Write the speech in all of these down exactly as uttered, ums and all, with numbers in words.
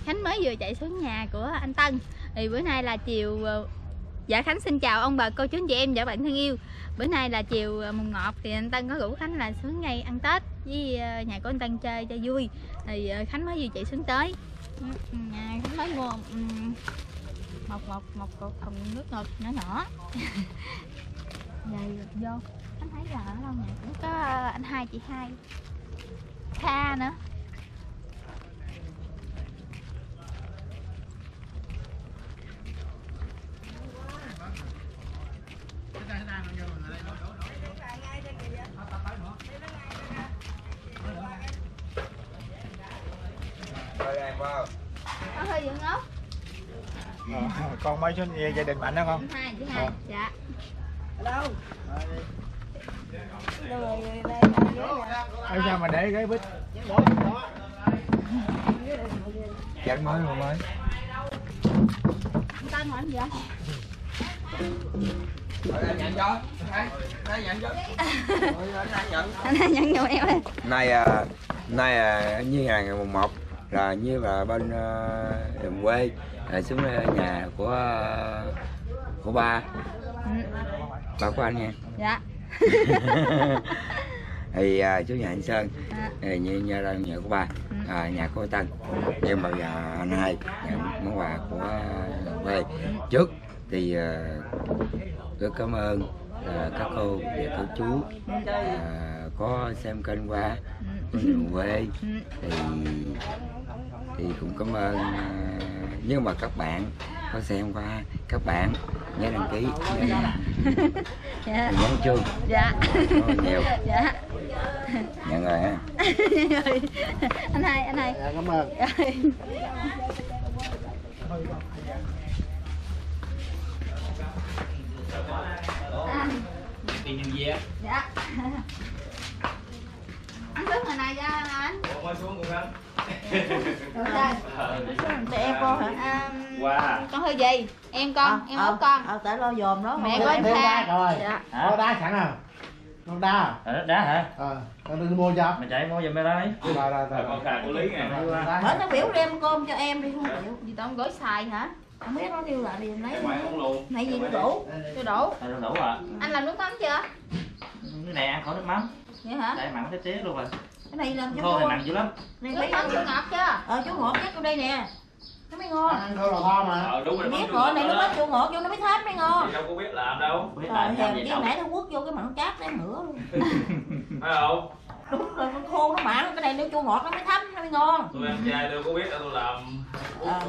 Khánh mới vừa chạy xuống nhà của anh Tân. Thì bữa nay là chiều. Dạ Khánh xin chào ông bà cô chú anh chị em và bạn thân yêu. Bữa nay là chiều mùng một thì anh Tân có rủ Khánh là xuống ngay ăn Tết với nhà của anh Tân chơi cho vui. Thì Khánh mới vừa chạy xuống tới. Khánh mới mua một một một cục thùng nước ngọt nhỏ nhỏ. Rồi vô Khánh thấy là ở đâu nè cũng có anh hai chị hai Kha nữa. Có hơi dựng ốc. À, con mấy số gia đình Mạnh đó không? Hai chị hai. À. Dạ. Ở đâu? Ở sao mà để cái bít? Dặn mới rồi mới. Tên hỏi anh gì? Nhận cho. Đây nhận cho. Anh nhận nhận giùm em ơi. Nay à, nay à, như ngày ngày mùng một là như là bên uh, đồng quê là xuống nhà của của ba. Ừ. Ba của anh nha. Dạ. Thì à, chú nhà anh Sơn à. thì như nhà là nhà của ba, à, nhà của Tân, em bây giờ anh hai nhận món quà của đồng quê. Trước thì à, rất cảm ơn à, các cô và cô chú à, có xem kênh qua đồng quê thì thì cũng cảm ơn. Nhưng mà các bạn có xem qua, các bạn nhớ đăng ký, nhớ dạ. nhấn chuông. Dạ. Nhiều. Dạ. Nhận rồi ha. Anh hai, anh hai. Dạ, cảm ơn. Tiền nhân viên. Dạ. Ăn đứng hồi này ra anh. Ủa, mới xuống cũng anh. Để em con hả? À, wow. Con hơi gì? Em con, à, em à, út con. À, tại lo dòm nó. Mẹ của em Kha. Rồi. Dạ. Có đá sẵn à? Con đá à? À, đá hả? Ờ, con đi mua cho. Mày chạy mua giùm mày đây. Rồi rồi rồi. Con Kha của Lý nè. Bởi nó biểu đem cơm cho em đi không chịu. Gì tao không gói xài hả? Không biết nó kêu lại thì em lấy. Ngoài không luôn. Này gì nó đủ. Cho đủ. Tại đủ à? Anh làm nước mắm chưa? Cái này ăn khỏi nước mắm. Vậy hả? Đây mặn thế chế luôn rồi. Cái này làm cho Khô này cô. mặn dữ lắm. Này Nước lấy mắm chưa ngọt chưa? Ờ chú ngọt chắc vô đây nè. Nó mới ngon. Ăn thôi là ngon mà. Ờ đúng rồi. Biết rồi, này nó bắt chua ngọt vô nó mới thơm mới ngon. Chị đâu có biết làm đâu. Biết Rồi làm sao hèm vậy chứ đâu. nãy nó quất vô cái mặn cát để nữa luôn. Phải không? Đúng rồi, con khô nó mặn, cái này nó chua ngọt nó mới thấm nó mới ngon. Tôi ăn chay đâu có biết đâu tôi làm. Ờ.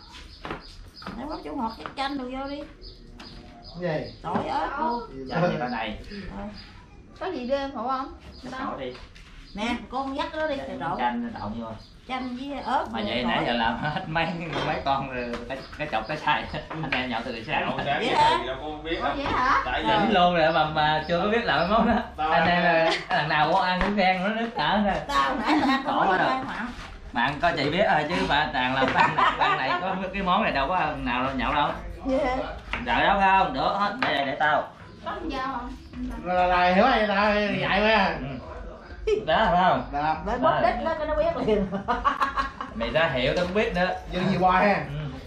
Nó bắt chua ngọt chắc chanh rồi vô đi. Cái gì? Tỏi ớt luôn. Dạ như thế này. Có gì đưa em phụ không? Tỏi đi. Nè, con dắt nó đi thì đậu. Chanh đậu vô. Chanh với ớt. Mà vậy nãy giờ làm hết mấy mấy con rồi cái, cái chọc cái xài anh em nhậu từ từ sáng. Vậy hả? Ủa vậy hả? Tại dính luôn rồi mà mà chưa có biết làm cái món đó. Anh em là thằng nào có ăn cũng khen nó nước nở nè. Tao nãy tao ăn Tỏ không rồi. biết mặn. Bạn có chị biết rồi chứ bạn toàn làm ăn này, ăn này có cái món này đâu có thằng nào nhậu đâu. Yeah. Đợi đó không? Được hết. Để đây để tao. Có con dao không? Rồi rồi hiểu rồi tao dạy quá. Đó phải không? Đó. Để bóp đít lên cho nó biết liền. Mày ra hiệu tao không biết nữa. Dư gì bò ha.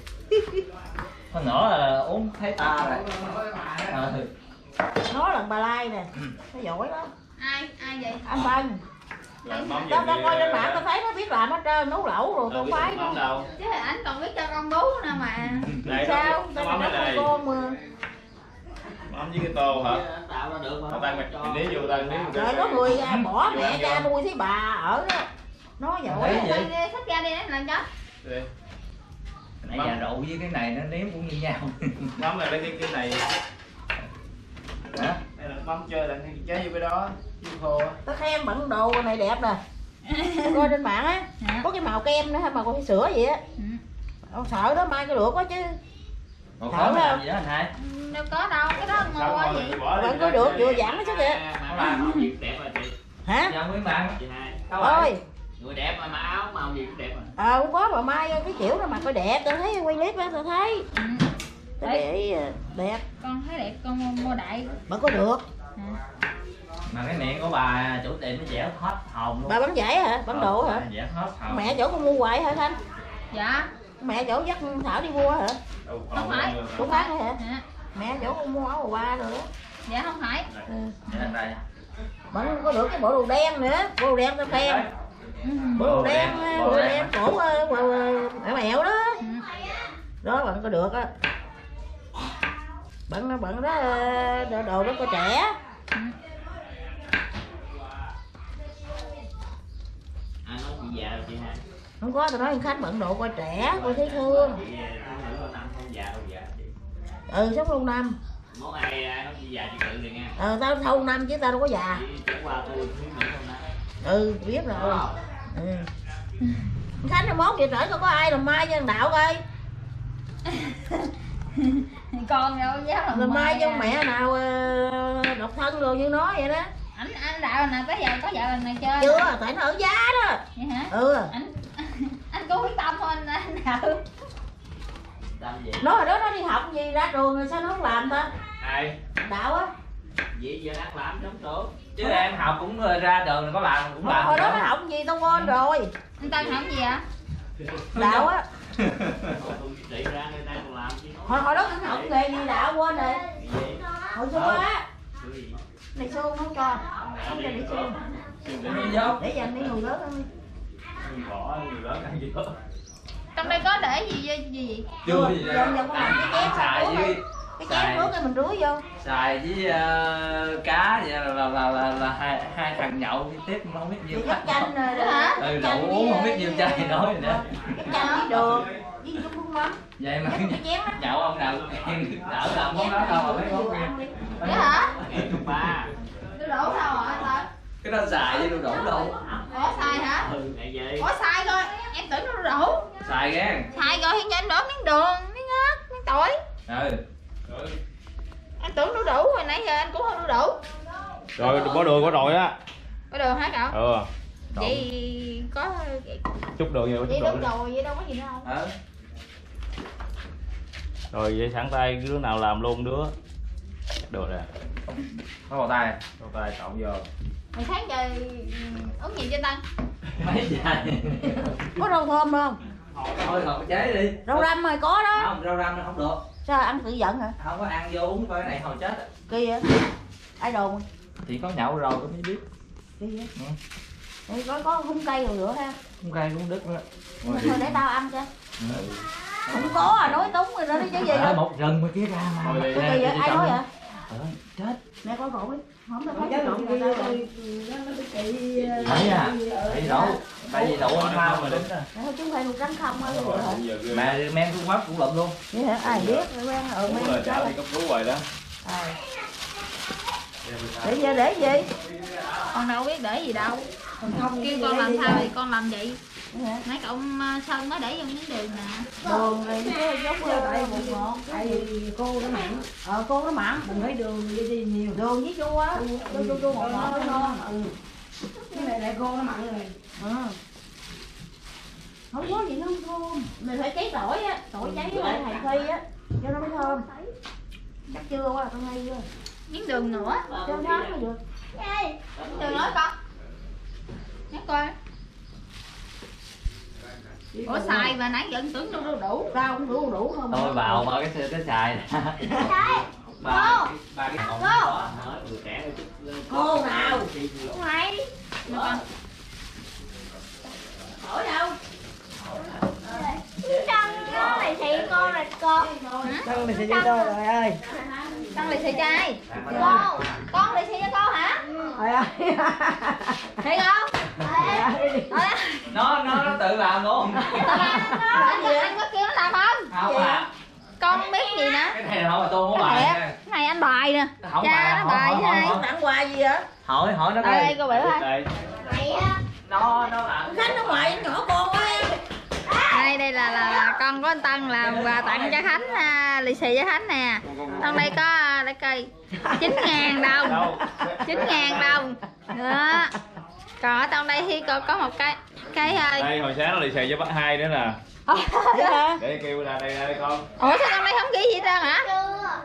Con nhỏ là uống thấy ta rồi. Ừ. Nó là bà Lai nè. Nó giỏi lắm. Ai? Ai vậy? Anh Bân. Tao tao coi trên mạng tao thấy nó biết làm hết trơn, nấu lẩu rồi tao phái nó. Đâu. Chứ anh còn biết cho con bú nữa mà. Đây Sao? nó Tao mắm nó ở đây. con mà. Mắm với cái tô hả? Tạo ra được mà. Tăng mày nếm vô tăng nếm. Rồi có người bỏ mẹ cha nuôi thấy bà ở đó. Nó giỏi. Đi thích ra đi để làm cho. Đi. Nãy giờ rượu với cái này nó nếm cũng như nhau. Mắm này lấy cái cái này. Hả? Đây là mắm chơi là chế vô cái đó. Khô á. Tao khen bận đồ này đẹp nè. Coi trên mạng á, có cái màu kem nữa hay màu con sữa vậy á. Ông sợ đó mai cái được quá chứ. Còn có làm gì đó anh hai? Đâu có đâu, cái đó ngon quá vậy. Bạn có được vừa giảm nó chứ kìa. Nó làm màu gì đẹp rồi chị. Hả? Dạ quý bạn. Chị hai. Ôi. Người đẹp mà mặc áo màu gì cũng đẹp mà. Ờ không có bà Mai cái kiểu đó mà coi đẹp, tao thấy quay clip á tao thấy. Ừ. Tao để ý đẹp. Con thấy đẹp, con mua đại. Mà có được. À. Mà cái miệng của bà chủ tiệm nó vẽ hết hồn luôn. Bà bán giải hả? Bán đồ hả? Vẽ hết hồn. Mẹ chỗ con mua hoài hả Thanh? Dạ. Mẹ chỗ dắt Thảo đi mua hả? Không phải. Cũng bán hả? À. Mẹ chỗ con mua áo ba rồi đó. Dạ không phải. Ừ. đây. Vẫn có được cái bộ đồ đen nữa, bộ đồ đen tao khen. Bộ đồ đen, bộ đồ đen cổ mẹ mẹo đó. Đó vẫn có được á. Bận bận đó đồ đó có trẻ. Anh nói chị già rồi chị hả? Không có, tao nói khách bận độ coi trẻ, coi thấy thương. Ừ, sống lâu năm. Món ai ai nói chị già chị tự liền nha. Ờ, tao lâu năm chứ tao đâu có già. Qua tôi biết nữa không đó. Ừ, biết rồi. Ừ. Khánh là món kia trở có có ai làm mai cho thằng Đạo coi. Con đâu dám làm Làm mai cho à. mẹ nào uh, độc thân rồi như nó vậy đó. Anh anh Đạo nào tới giờ có vợ lần này chơi? Chưa, tại nó ở giá đó. Vậy hả? Ừ. Anh anh có quyết tâm không anh anh Đạo? Làm gì? Nó hồi đó nó đi học gì ra trường rồi sao nó không làm ta? Ai? Đạo á. Vậy giờ đang làm trong chỗ. Chứ em học cũng ra đường có làm cũng làm. Hồi đó nó học gì tao quên rồi. Anh Tân học gì ạ? Đạo á. Chạy ra người ta còn làm chứ. Hồi, hồi đó nó học nghề gì Đạo quên rồi. Hồi xưa á. Này xương không cho. Không cho để xương. Để dành đi người lớn ăn đi. Bỏ người lớn ăn gì đó. Trong đây có để gì gì gì? Chưa gì đâu. Giờ con làm cái chén xài với cái chén nước cái mình rưới vô. Xài với uh, cá vậy là là là, là, là hai hai thằng nhậu tiếp không biết nhiều khách chanh rồi đó hả? Ừ, rượu uống không biết nhiều chai nói rồi nè. Cái chanh với đường với chút nước mắm. Vậy mà cái chén á. nhậu ông nào đỡ làm món đó đâu mà mấy món kia. Vậy hả? Chục ba. Tôi đổ sao rồi anh Tân? Cái đó xài chứ đâu đổ đâu. Ủa xài hả? Ừ, vậy vậy. Ủa xài rồi, em tưởng nó đổ. Xài gan. Xài rồi thì cho anh đổ miếng đường, miếng ớt, miếng tỏi. Ừ. Anh tưởng nó đủ rồi nãy giờ anh cũng không đủ. Rồi bỏ đường bỏ rồi á. Có đường hả cậu? Ừ. Vậy có Chút đường vô vậy chút đúng đường. rồi, vậy đâu có gì đâu. Ừ. Rồi vậy sẵn tay đứa nào làm luôn đứa. Được rồi. Có vào tay. Đầu tay cộng vô. Mày sáng trời uống gì cho Tân? Mấy chai. Có rau thơm không? Thôi thôi chế đi. Rau răm rồi có đó. Không, rau răm nó không được. Sao ăn tự giận hả? Không có ăn vô uống coi cái này hồi chết á. Kỳ vậy? Ai đồn? Thì có nhậu rồi có mới biết. Kỳ vậy? Ừ. Đây có có hung cây rồi nữa ha. Không cay cũng đứt nữa. Nhưng mà thôi để tao ăn cho. Ừ. Không có à, nói túng rồi đó chứ gì À, đâu. một rừng mà kia ra mà. Cái gì vậy? Ai nói vậy? Ừ, chết. Mẹ con rượu đi. Không tao thấy rượu người ta rồi. Thấy à? Thấy đổ. Tại vì đổ anh mau mà đúng rồi. Mẹ thôi chúng phải một trắng không á. Mà men phương pháp cũng lụm luôn. Vậy hả? Ai biết? Men ừ men. Rồi trả đi cấp cứu rồi đó. À. Để gì để gì? Con đâu biết để gì đâu. Không kêu con làm sao thì con làm vậy. Mấy cậu Sơn mới để vô miếng đường nè. Đường này cái giống như tại bột ngọt. Tại vì cô nó mặn. Ờ cô nó mặn. Đừng thấy đường đi đi nhiều. Đường với chua á. Chua chua chua ngọt ngọt nó ngon. Ừ. Cái này lại cô nó mặn rồi. Ừ. Không có gì nó không thơm. Mình phải cháy tỏi á. Tỏi cháy lại hành phi á. Cho nó mới thơm. Chắc chưa quá, tao ngay chưa. Miếng đường nữa. Cho nó mới được. Miếng đường nói con. Nhắc coi. Ủa xài mà nãy giờ tưởng đâu đủ đủ. Tao cũng đủ đủ không. Tôi vào ba cái cái xài. Ba ba cái hộp đó hả? Vừa trẻ chút. Cô nào? Không hay. Hỏi đâu? Con này thì con là con. Tân này sẽ đi đâu rồi ơi? Con lì xì cho ai? Con. Con lì xì cho con hả? Trời ơi. Thiệt không? Nó nó nó tự làm luôn. Anh anh có kêu nó làm không? Không à. Con biết gì nữa? Cái này không mà tôi không có bài Cái nha. này anh bài nè. Không Cha bài, nó bài với ai? Tặng quà gì vậy? Hỏi hỏi nó Ở đây coi. cô biểu ơi. Đây. Nó nó làm. Khánh nó ngoại nhỏ con quá. Đây đây là, là là con của anh Tân làm quà tặng cho Khánh, à, lì xì cho Khánh nè. Trong đây có để coi chín ngàn đồng. chín ngàn đồng. Đó. Còn ở trong đây thì có, có một cái cái Đây hồi sáng nó lì xì cho bác hai nữa nè. Vậy hả? Để kêu ra đây đây con. Ủa sao trong đây không ghi gì hết trơn hả?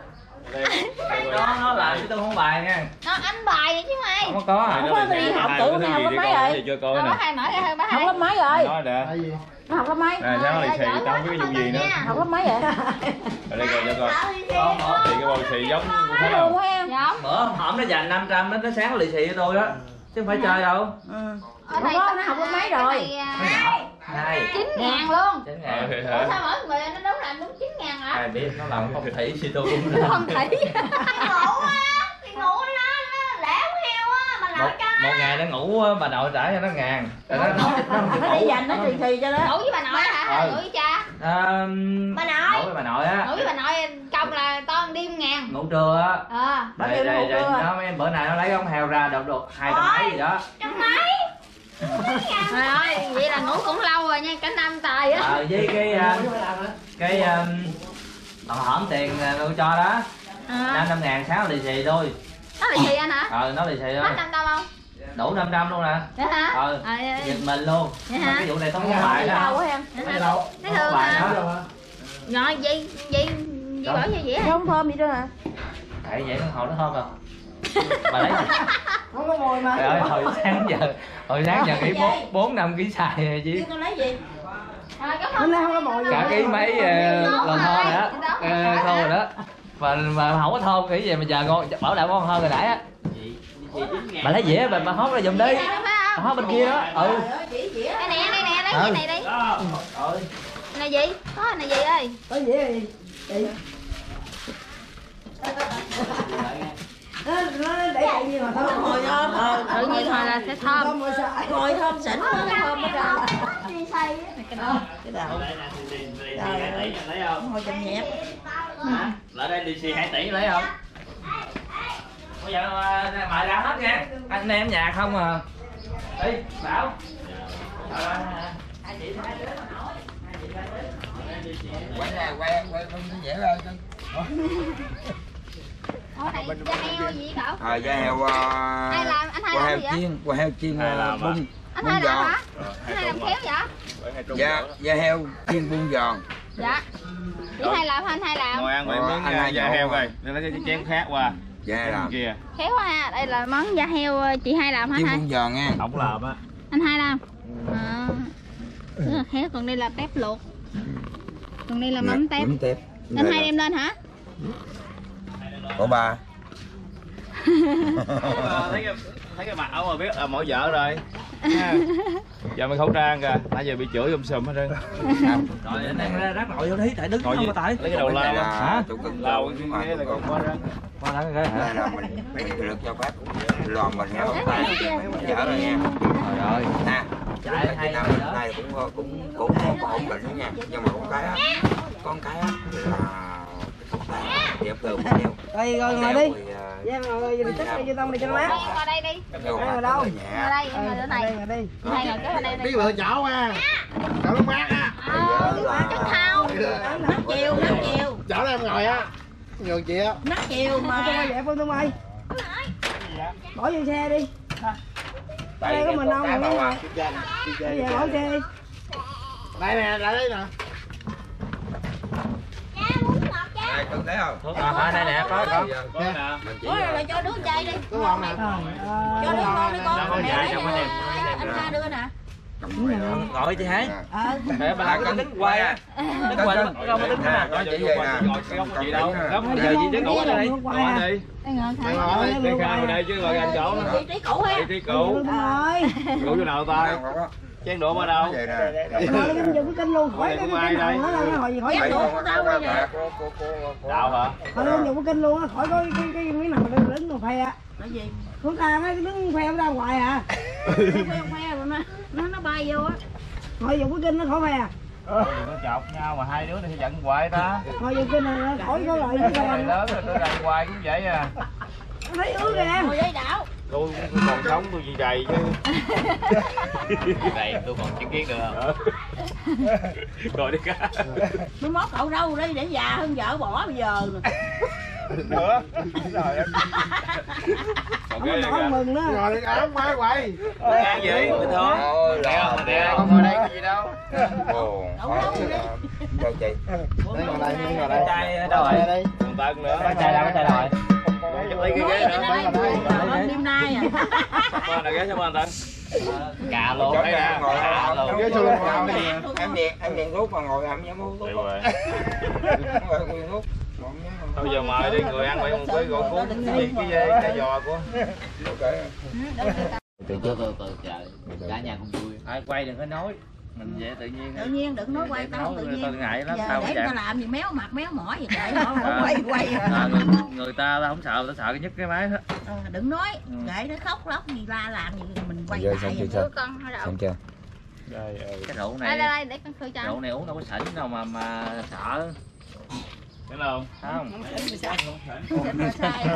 Nó nó làm chứ tôi không bài nha. Nó anh bài vậy chứ mày. Không có à. Không có đi học tự này học lớp mấy rồi? Cho coi nè. Bác hai mở ra thôi, bác Học hai. lớp mấy rồi? Nói nè. Nó học lớp mấy? Nè sáng lì xì tao không biết cái vụ gì nữa. Học lớp mấy vậy? Ở đây coi cho coi. Thì cái bầu xì giống thấy Đúng không? em. Giống. Bữa hổm nó dành năm trăm nó sáng lì xì với tôi đó. Chứ không phải chơi đâu. Ở đây Nó học lớp mấy rồi? Hai. chín ngàn luôn. chín ngàn. Ủa sao mở người nó đúng là đúng chín ngàn hả? Ai biết nó làm phong thủy gì tôi cũng làm. Không thể. Ngủ á, thì ngủ nó nó lẻ không heo á, bà Một, nội cho. một ngày nó ngủ bà nội trả cho nó ngàn. Rồi nó nó nó Nó đi dành nó xì xì cho đó. Ngủ với bà nội hả? Hay Ừ. ngủ với cha? À, Bà nội. ngủ với bà nội á. Ngủ với bà nội công là ton đêm ngàn. Ngủ trưa á. Ờ. Bao Rồi, nhiêu nó rồi, ngủ rồi, trưa? nó mấy bữa nay nó lấy ống heo ra được được hai trăm mấy gì đó. Trong máy. Trời ơi, vậy là ngủ cũng lâu rồi nha, cả năm trời á. Ờ với cái uh, cái um, bằng hổm tiền uh, tôi cho đó À. năm trăm ngàn sáu lì xì thôi. Nó là gì anh hả? Ờ nó lì xì thôi. Hết năm trăm không? Đủ năm trăm luôn nè. Vậy hả? Ờ Ờ, dạ, dạ. giật mình luôn. Vậy Mà hả? cái vụ này tôi không có bài Lâu đó. quá em. Thấy đâu? Thấy thương Bài hả? đó. Rồi vậy vậy vậy bỏ vô dĩa hả? Không thơm gì đâu hả? Tại vậy nó hồi nó thơm rồi. Bà lấy gì? Không có mồi mà. Trời ơi hồi sáng giờ hồi sáng giờ nghĩ bốn bốn năm ký xài rồi chứ. Chứ con lấy gì? Rồi cảm Hôm ơn. nay không có mồi gì. Cả ký mấy uh, lần thô rồi đó. Uh, thô rồi đó. Mà mà không có thơm nghĩ gì mà giờ ngon bảo đảm ngon hơn rồi nãy á. Bà lấy dĩa bà bà hót ra giùm đi. Bà hót bên kia đó. Ừ. Đây nè, đây nè, lấy cái này đi. Rồi. Này gì? Có này gì ơi? Có gì vậy? Chị. Nó nó để lại gì mà thơm mồi thơm. Ờ. Tự nhiên thôi là sẽ thơm. Thơm mồi sợ. Mồi thơm xỉn nó thơm hết trơn. Đi xay. Cái đầu. Trời ơi. Lấy không? Mồi chậm nhẹp. Lại đây lì xì hai tỷ lấy không? Bây giờ mời ra hết nha. Anh em nhà không à. Đi, Bảo. Quay ra, quay, quay, quay dễ ra. Ủa này da heo gì cậu? À, da heo... Ai làm? Anh hai qua làm heo gì vậy? chiên, qua heo chiên uh, bung, Anh bung hai làm giòn. hả? Anh hai làm khéo vậy? Da, da heo chiên bung giòn. Dạ. Chị hai làm hả? Anh hai làm? Ngồi ăn Ờ, miếng anh hai da nhậu heo rồi. rồi, nên lấy cái chén khác qua. Da heo làm. Kia. Khéo quá ha. Đây là món da heo chị hai làm hả Chiên hai? bung giòn nha. Ổng làm á. Anh hai làm. À. Rất là khéo, còn đây là tép luộc. Còn đây là mắm tép. Mắm tép. Anh hai đem lên hả? Của ba. thấy cái thấy cái mặt ổng mà biết là mỗi vợ rồi. Ha. Giờ mày khẩu trang kìa, nãy giờ bị chửi um sùm hết trơn. Rồi anh em ra rác nội vô đi, tại đứng Ngồi không gì? mà tại. Lấy cái đầu lao Là lên. Hả? tủ cưng Lao tủ cái mà ghế là tủ còn cưng. quá đó. Qua đó cái hả? Đây là mình phải được cho phép lòm mình heo tay dở rồi nha. Rồi rồi. Nè, Chạy Việt hay Nam rồi mình đó. này cũng cũng cũng không có ổn định đó nha, nhưng mà con cái á, con cái á là đẹp thường heo. Rồi rồi ngồi đi. Dạ ngồi đi tích đi cho tông đi cho nó mát. Đây, ngồi đây đi. Ngồi đâu? Ngồi đây, ngồi ở này. Ngồi đi. Hai ngồi kế bên đây đi. Biết lựa chảo à. Chảo nó mát á. Ờ, chất thau. Nát chiều, nát chiều. Chảo em ngồi á. Nhường chị á. Nát chiều mà tôi quay vậy Phương Tung ơi. Bỏ vô xe đi. Đây có mình không nghe mà. Bây giờ bỏ xe đi. Đây nè, lại đây nè. Đây, con thấy không? À, đây nè, có có. Có nè. Mình chỉ Ủa rồi cho đứa chơi đi. Có ngon nè. Cho đứa con đi con. Con dài trong cái này. Anh hai đưa nè. Ngồi chị hả? Ờ. Để bà Là có con đứng quay á. Đứng quay không có đứng nè. Có chỉ vậy nè. Có gì đâu. Giờ gì chứ ngủ ở đây. Ngồi đi. Đây ngồi Mày thẳng. ngồi đi. Đi khai vào đây chứ ngồi gần chỗ nữa. Chị trí cũ ha. Đi trí cũ. Rồi. Cũ chỗ nào ta? Chén đũa ở đâu? Vậy nè. Ngồi đi dùng cái kênh luôn. Khỏi cái Ai kênh đây? nào nó là hồi gì khỏi Vậy dùng. con tao bây giờ. Đạo hả? Thôi đi dùng cái kênh luôn á, khỏi có cái cái miếng nào mà đứng còn khoe á. Cái gì? Chúng ta nó đứng khoe ra hoài à. Khoe khoe rồi nó nó nó bay vô á. Thôi dùng cái kênh nó khỏi khoe à. Nó chọc nhau mà hai đứa này giận hoài ta. Thôi dùng kênh này nó khỏi có lợi cái Người khoe. lớn rồi tôi giận hoài cũng vậy à. Nó thấy ướt kìa. Ngồi dây đảo. Tôi còn sống tôi gì đầy chứ. Đầy tôi còn chứng kiến được không? Rồi đi cá. Mới mót cậu râu đi để già hơn vợ bỏ bây giờ nè. nữa. Rồi em. Còn cái này kìa. Mừng đó. Ngồi đi áo máy quay. Ăn gì? Bình thường. Ôi Nè, là nè, không ngồi đây có gì đâu. ồ đâu chị Đây ngồi đây, đây ngồi đây. Chai đâu rồi? Đây. Còn Tân nữa. Có chai đâu, có chai đâu rồi? Chụp lấy cái ghế nữa. Đêm nay à. Qua là ghế cho anh Tân. Cà luôn. Chỗ Đây này nè. ngồi Cà không? luôn. Ghế xô lên ngồi đi. em điện em điện thuốc mà ngồi em dám hút thuốc Đi rồi. ngồi quyền thuốc Thôi giờ mời đi người ăn mấy con cái gỏi cuốn cái cái dê cái giò của. từ Từ từ từ trời, cả nhà cũng vui. Ai quay đừng có nói, mình vậy tự nhiên. Tự nhiên đừng nói quay tao tự nhiên. Tao ngại lắm, Giờ tao để không tao chạy. làm gì méo mặt méo mỏi gì kệ họ không quay quay. À, người, người ta tao không sợ, tao sợ cái nhức cái máy hết. Ờ, đừng nói, Ừ. kệ nó khóc lóc gì la làm gì mình quay giờ lại. xong chưa vậy. chưa Đưa con hơi đậu. xong chưa Đây ơi. Cái rượu Đây đây này, đây để con khử cho. rượu này uống đâu có sỉnh đâu mà mà sợ. Thấy không? Không, Sai.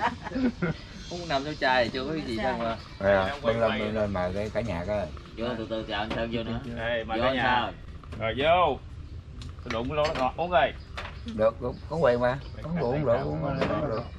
uống năm số chai thì chưa có cái gì đâu mà. rồi bưng lên bưng lên mời cái cả nhà cái Vô từ từ chờ anh Sơn vô nữa. Đây mời Vô cả anh nhà. sao? Rồi vô. Tôi đụng cái lô nó ngọt uống đi. được có, có quyền mà uống rượu uống rượu uống uống rượu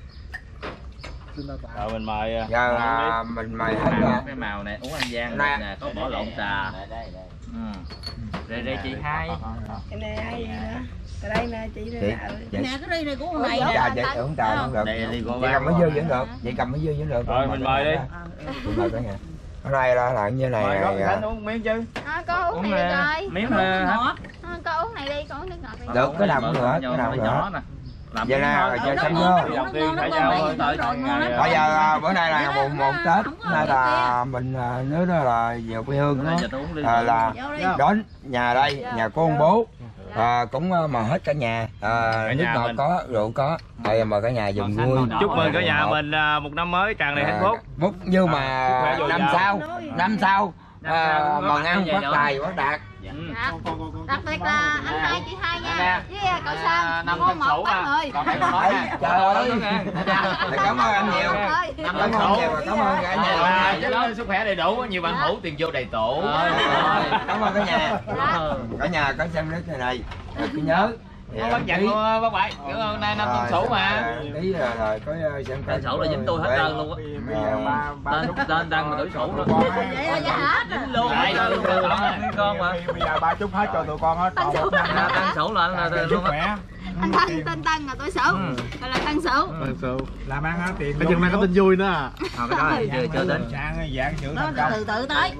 Rồi mình mời. giờ à, mình mời hết Màu, rồi cái màu này uống ăn gian Nè. nè, có bỏ lộn trà. Ừ. Đây đây chị hai. Cái này ai vậy nữa? Cái đây nè chị chị nè. chị Nè cái ly này của con này uống nè. trà chị uống trà không được Đây ly của chị ba. cầm cái dư vẫn được chị cầm cái dư vẫn được Rồi mình mời đi. chị mời cả nhà ở đây là là như này Mời có à, Khánh uống miếng chứ. À, con uống này đi rồi. Miếng Nó hả? ngọt. À, con uống này đi, con uống nước ngọt đi. được cái nào cũng được cái nào cũng nhỏ được nè. Làm vậy miếng nè thôi. rồi chơi Nó xong ngon, vô nó Đầu tiên ngon, nó phải ngon giao này, thôi. tới rồi ngon lắm. bây giờ à, bữa nay là Dạ, mùng một không Tết có nên rồi là mình à, nhớ đó là về quê hương Bây đó giờ tôi uống ly à, là Vô đi. đến nhà đây nhà cô ông bố à, cũng à, mời hết cả nhà à, nước nhà ngọt mình. có rượu có đây mời cả nhà dùng vui Chúc mừng cả nhà mình à, một năm mới tràn đầy hạnh phúc. phúc như mà sức khỏe dồi năm dào. sau năm sau Năm à, sau mừng ăn có phát bạn tài phát đạt Dạ. Đặc biệt là anh hai chị hai nha. Với à, cậu Sam, năm cô tân một sửu tám à. người. Còn phải nói Đấy, nha. trời ơi Dạ. cảm ơn anh nhiều Năm cảm tân ơn sửu. nhiều và cảm ơn cả nhà À, chúc sức khỏe đầy đủ, nhiều bạn hữu, tiền vô đầy tủ. Rồi, rồi. cảm ơn cả nhà Ờ. cả nhà có xem clip này này rồi cứ nhớ Có bác dặn luôn bác bảy, kiểu hôm nay năm tân sửu mà. ý là rồi có xem Tân sửu là dính tôi hết trơn luôn á. Tên tên đăng mà tuổi sửu nữa. Vậy là vậy hết. Dính luôn. Đây là nguyên con mà. Bây giờ ba chút hết cho tụi con hết. Tân Sửu. À, Tân sửu là là là luôn á. Anh Tân tên Tân là tôi Sửu. Gọi là Tân Sửu. Tân Sửu. Làm ăn hết tiền. Bây giờ nay có tin vui nữa à. Ờ, cái đó thì chưa chưa đến. Sáng dạng chữ Nó thành công. từ từ tới.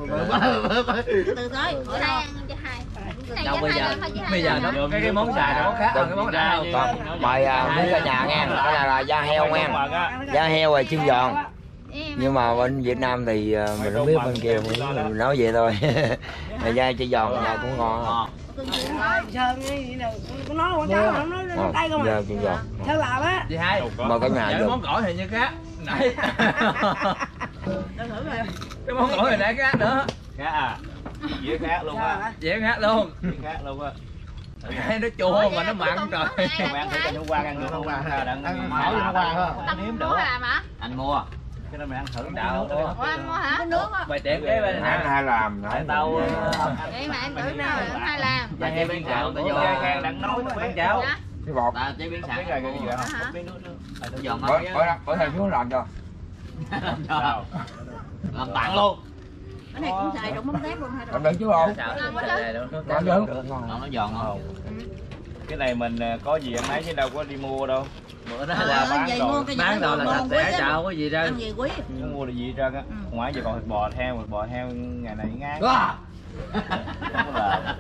Từ từ tới. Bữa nay ăn cho hai. Cái này Đâu cho bây hai giờ lần thôi chứ hai bây giờ lần nó hả? cái cái món xài là món khác, cái món nào còn mời à, mấy cả nhà nghe cái này là da heo nghe da heo và chân giòn Em- nhưng mà bên Việt Nam thì à, mình không biết bên kia mình nói vậy thôi mà da chân giòn nhà cũng ngon Sơn cái gì nè, có nói quảng cáo mà nó nói Ờ, đây không da à. chân giòn Sao làm á? chị hai mời cả nhà dạ, cái dùng món gỏi thì như khác nãy cái món gỏi thì nãy khác nữa Khác à? Dĩa khác luôn á. dễ khác luôn Dĩa khác luôn á. cái nó chua mà nó mặn trời Mày ăn thử cho nó qua ăn được không? Đặng Ăn hỏi cho nó qua ha. Tân mua làm hả? anh mua Cái đó mày ăn thử đạo Ủa anh mua hả? Nước á. bài tiệc cái bên ăn hai làm Tại tao Vậy mà em tưởng nào là hai làm. dạ chế biến xào tôi vô Khang đang nói nó biết cháu Dạ. cái bột ta chế biến Biết sẵn rồi cái gì vậy? Hả? Biết nước nước. giòn bữa ngon bữa bữa thầy xuống làm cho Sao? làm tặng luôn Cái này cũng xài đụng mắm tép luôn hả? làm được chứ không xào Ngon quá chứ. làm được nó giòn ngon Cái này mình có gì ăn nấy chứ đâu có đi mua đâu. bữa đó Ờ, là bán vậy rồi. mua cái bán rồi là sạch sẽ chợ không có gì đâu Ăn gì quý. Không mua được gì hết trơn á. Ngoài giờ còn thịt bò heo, thịt bò heo ngày này ngán. Wow. Không có lời.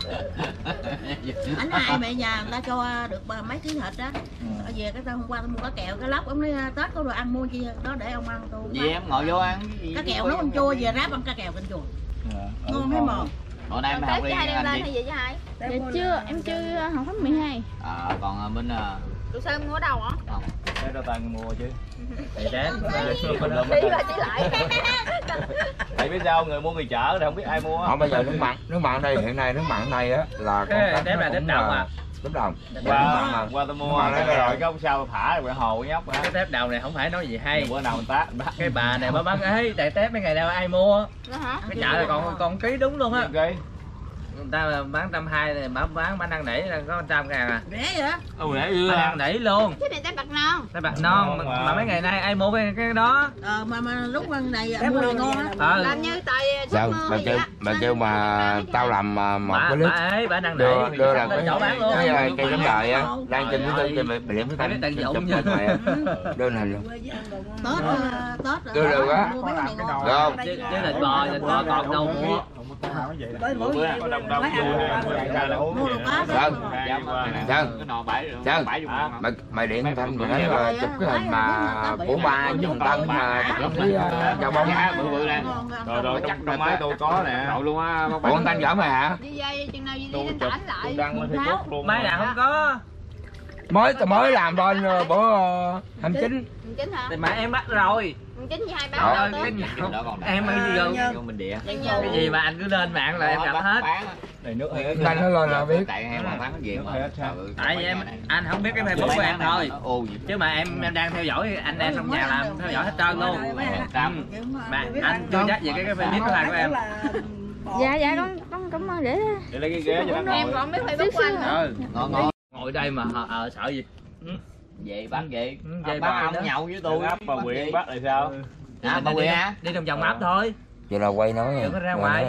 Anh hai mẹ nhà người ta cho được mấy ký thịt á. Ở về cái tao hôm qua tao mua cá kèo cái lóc ông nói Tết có đồ ăn mua chi đó để ông ăn tôi. gì em ngồi vô ăn Cá kèo nấu con chua về ráp ăn cá kèo canh chua. Ừ, Ngon hay mòn. hồi nay mày Tết học chứ đi hai đem anh lên gì hay gì chứ hai? Dạ chưa, em chưa học hết mười hai. à, còn bên Tụi sao em mua ở đâu hả? Thế đâu tao mua chứ. thầy tết Đi rồi chỉ lại. Tại biết sao người mua người chợ thì không biết ai mua. không bây giờ nước mặn nước mặn đây hiện nay nước mặn này á là con cái cách tép nó là tép cũng đồng à tép đồng Qua qua tao mua Mà cái lấy rồi rồi. cái ông sao thả rồi hồ nhóc á. cái tép đầu này không phải nói gì hay Bữa nào mình tá mình bắt cái bà này bà bán ấy tại tép mấy ngày nào ai mua Đó hả? cái chợ là còn còn ký đúng luôn á cái người ta mà bán trăm hai thì bán bán bán năn nỉ là có trăm ngàn à. Rẻ vậy? Ừ rẻ dữ Bán à. năn nỉ luôn. Cái này tay bạc non. Tay bạc non mà, mà mấy ngày nay ai mua cái cái đó. Ờ mà mà lúc này mua này ngon á. Ờ. Làm như tại Sao bà kêu bà kêu mà tao làm mà một Bà, cái clip bà ấy bà năn nỉ đưa đưa là cái chỗ bán luôn. cái cái cây cắm đời á đang trên thứ tư trên bảy điểm thứ Cái tận dụng chụp nha. lên mày đơn hình luôn Tết ờ, Tết đưa được á mua mấy cái này ngon. được không Chứ, chứ thịt bò thịt bò còn đâu mua. Tới mỗi Bữa có đông đông mấy vui hàng mua được á. Sơn Sơn cái nồi bảy Sơn bảy mày mày điện thanh mày nói là chụp cái hình mà của ba với thằng Tân mà cái chào bông bự bự nè. Rồi rồi chắc trong máy tôi có nè. Nội luôn á. ủa thằng Tân giỡn mày hả Đi dây chừng nào đi Tôi lên chụp ảnh lại. tôi đăng lên Facebook luôn. Máy nào không có. mới tao mới làm bên bữa hai mươi chín Mình chính hả? Thì mà em bắt rồi. Mình chính gì hai Đó, bán Rồi đâu cái tới. gì em ơi gì vô. Mình địa. Cái gì mà anh cứ lên mạng là em gặp hết. Này nước hết. Tân nó lên là biết Tại em mà thắng gì mà. Tại vì em anh không biết cái Facebook của em thôi. Chứ mà em em đang theo dõi anh đang trong nhà làm theo dõi hết trơn luôn. Trăm. Mà anh chưa chắc về cái cái Facebook của anh của em. Dạ dạ con con cảm ơn để Để lấy cái ghế cho nó ngồi. em còn biết Facebook của anh nữa. Ừ. Ngon ngon. Ngồi đây mà ờ sợ gì? Vậy bán vậy Vậy bác bà ông nhậu với tôi Áp bà Quyện bắt lại sao? à bà Quyện hả Đi trong vòng áp thôi. vậy là quay nói Đừng có ra ngoài.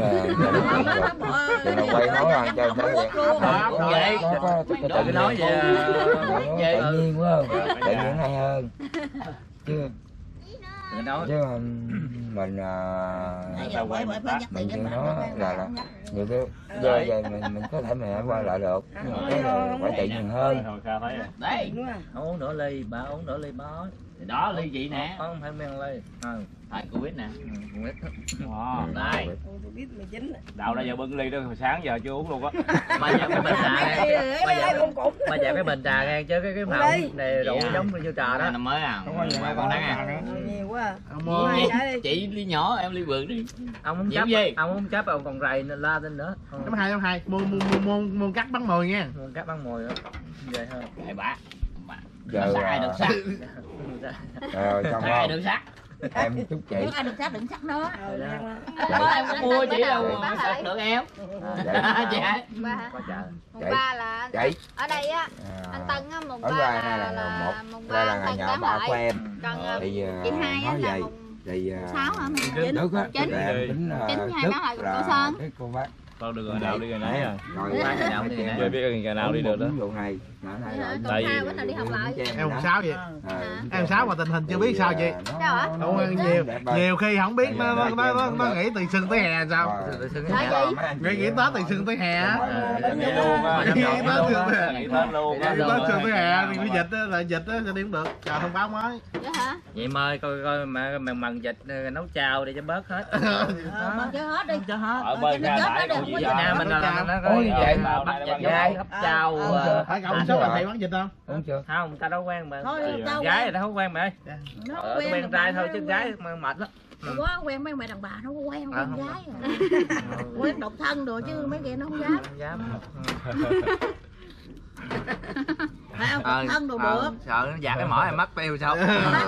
vậy là quay nói là cho nó vậy Đừng có nói về tự nhiên quá tự nhiên hay hơn chứ đừng nói. chứ mình mình chưa nói là là nhiều cái giờ vậy mình mình có thể mình qua lại được nhưng mà cái là phải tự nhiên hơn Hồi sao thấy đấy Uống nửa ly, bà uống nửa ly bó. thì đó ly chị nè Không phải men ly. Ừ. thầy cô biết nè Không biết. Wow. đây Đạo ra giờ bưng ly đó hồi sáng giờ chưa uống luôn á. Mà giờ cái bình trà nghe. Mà giờ mà giờ cái bình trà nghe chứ cái cái màu này rượu giống như trà đó. năm mới à mời con nắng à Nhiều quá. chị ly nhỏ em ly bự đi Ông muốn Nhiễm chấp gì? ông muốn chấp ông còn rầy nên la lên nữa. Năm hai năm hai mua mua mua mua mua cắt bắn mồi nha. Muốn cắt băng mồi nữa. Về hơn. đại bá giờ sai được sắc rồi xong sai không được sắc em chúc chị Ai đừng sát đừng sát nó. em có mua chị đâu mà sắc được em chị hả Ba hả? Qua chợ. Mùng Chị. ba là chị ở đây á, à, anh Tân á mùng ở ba ngoài này là, là là một mùng đây ba là Tân ngày nhỏ bán ba của lại. em Còn ờ, thì chị hai á nói là vậy mùng thì sáu hả mùng chín. Đức á Chín. là em tính Chín uh, hai Đức bán lại của là cô Sơn. cái cô bác Thôi được rồi, nào đi rồi nãy rồi. rồi Ba ngày nào đi ngày Giờ nào. biết ngày nào đi được đó. ví dụ này nhỏ này rồi Còn Tại hai vì- bữa nào đi học lại. Em mùng sáu vậy. Em sáu mà tình hình chưa biết sao chị. Sao hả? Không, nhiều nhiều khi không biết nó nó nó, nó, nó nghĩ từ xuân tới hè sao. Tự xưng Dạ cái gì? Nghĩ nghĩ Tết từ xuân tới hè á. Nghỉ luôn á. Nghỉ Tết chưa về. Nghỉ Tết luôn á. Nghĩ Tết xuân tới hè thì bị dịch á là dịch á cho đi không được. Chờ thông báo mới. Dạ hả? Vậy mời coi coi mà mần mần dịch ờ, nấu chao để cho bớt hết. Mà cho hết đi. Cho hết. Ở bên ra bãi còn gì Việt giờ. Nam mình là nó có Ôi, vậy ờ, mà- bắt mà- gái hấp chao. ờ, Phải cậu số là thầy bán dịch không? uống chưa Không, ta đâu quen mà. Thôi tao Gái quen. thì ta không quen mày ơi. Nó Ờ, quen đàn trai bà thôi nó chứ quen. gái mà mệt lắm. Không có quen mấy mày đàn bà nó có quen À, không quen không. gái à. Quen độc thân rồi chứ mấy kia nó không dám. Không dám. Phải không? Ờ, Độc thân đồ ờ, được. sợ nó dạt cái mỏ em mất tiêu sao.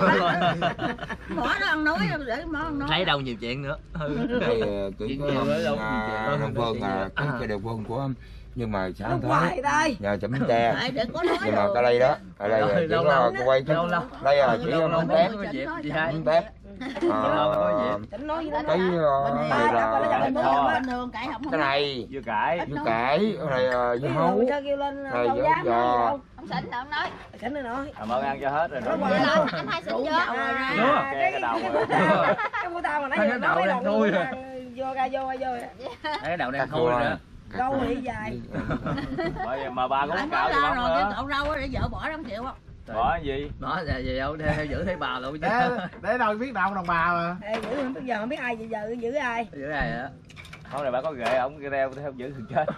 Mỏ nó ăn nói để mỏ ăn nói. Thấy đâu nhiều chuyện nữa. Ừ. đây uh, cứ Chuyện có nhiều ở đâu, uh, chuyện Đông Phương là cái À. cái địa phương của em nhưng mà sáng Nó tới hoài đây. nhờ chấm tre Phải để có nói nhưng mà rồi. cái đây đó ở đây Lâu- chỉ lâu có lâu. cô quay chứ Lâu lâu. đây là chỉ Lâu có lâu món mới tép có dịp đi hai. món tép Lâu mới có dịp. Tỉnh nói với nó cái nói. uh, Bên này này là là bên kho. bên đường cãi không. cái này Dưa cải. dưa cải cái này uh, dưa hấu Sao kêu lên này không dưa dám giò nói Ông xịn là ông nói. Cảnh nó nói. À, mời ăn cho hết rồi. Nó đó. hoài lắm. Anh hai xịn Rủ chưa? nhậu rồi ra. Chưa. Che cái đầu rồi. Cái của tao mà Thấy nãy nó giờ nó mấy đậu lần đen thui luôn. rồi. Vô ra vô ra vô. Thấy đậu đen thui nữa. Rau thì dài. Bởi vì mà ba cũng Anh cạo nói cho ra bóng rồi cái nữa. cậu rau á để vợ bỏ năm triệu á. Bỏ cái gì? Nó là gì đâu theo giữ thấy bà luôn chứ. Để để đâu biết đâu đồng bà mà. Ê, giữ bây giờ không biết ai vậy giờ giữ ai. Giữ này á. Hôm nay bà có ghệ ổng reo theo giữ thường chết.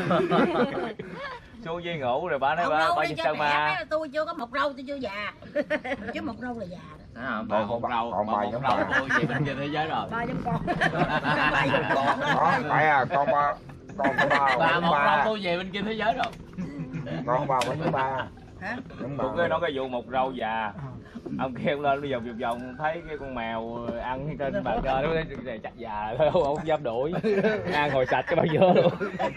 Xuống dưới ngủ rồi bà nói Mọc ba rau ba đi giật cho sao trẻ mà. nói là tôi chưa có mọc rau tôi chưa già. Chứ mọc rau là già đó. Đó, bà bà một rau còn bà bài một giống rau bà. tôi về bên kia thế giới rồi Ba trăm con. Ba trăm con. đó phải à con ba con có ba bà con một rau ba tôi về bên kia thế giới rồi con ba vẫn giống ba Hả? giống ba Cũng cái nó cái vụ một rau già. ông kia ông lên đi vòng vòng vòng thấy cái con mèo ăn trên bàn cờ nó này chắc già thôi không dám đuổi, ăn hồi sạch cái bao giữa luôn.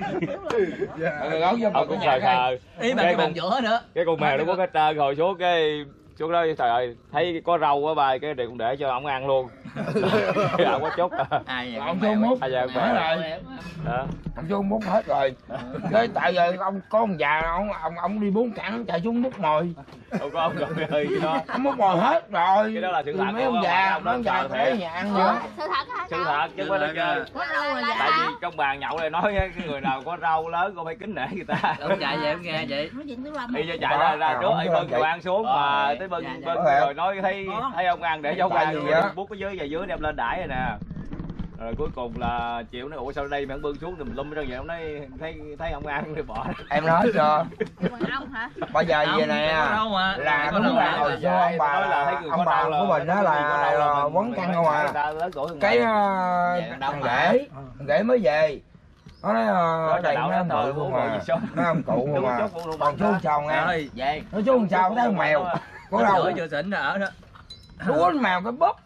Ông cũng khờ khờ ý mà cái bàn giữa nữa, cái con mèo nó có cái trơn hồi xuống cái xuống đó trời ơi thấy có rau á bà cái đều cũng để cho ông ăn luôn. Ông có chút ai ông Trung múc ai giờ hết rồi, ông Trung múc hết rồi. Cái tại giờ ông có ông già ông ông ông đi bốn cẳng chạy xuống múc mồi, đâu có ông rồi cái đó ông múc mồi hết rồi. Cái đó là sự thật. Mấy ông già mấy ông già thấy nhà ăn nữa. Sự thật hả? Sự thật chứ không phải chơi. Tại vì trong bàn nhậu này nói cái người nào có rau lớn con phải kính nể người ta. Ông chạy về ông nghe vậy Đi cho chạy ra ra trước ấy bưng đồ ăn xuống mà tới bưng bưng rồi nói thấy thấy ông ăn để cho ông ăn bút cái dưới và dưới đem lên đãi rồi nè. Rồi cuối cùng là chịu nói ủa sao đây mà ông bưng xuống thì mình lum ra vậy ông nói thấy thấy ông ăn thì bỏ. Em nói cho Ông hả? bây giờ về nè là đúng là hồi xưa ông bà ông bà của mình đó là quấn căn không à. Cái thằng rể rể mới về nó nói ở đây nó bự không mà nó ông cụ không mà còn chú chồng nghe nó chú sao thấy mèo có đâu chưa xỉn ở đó đuối mèo cái bóp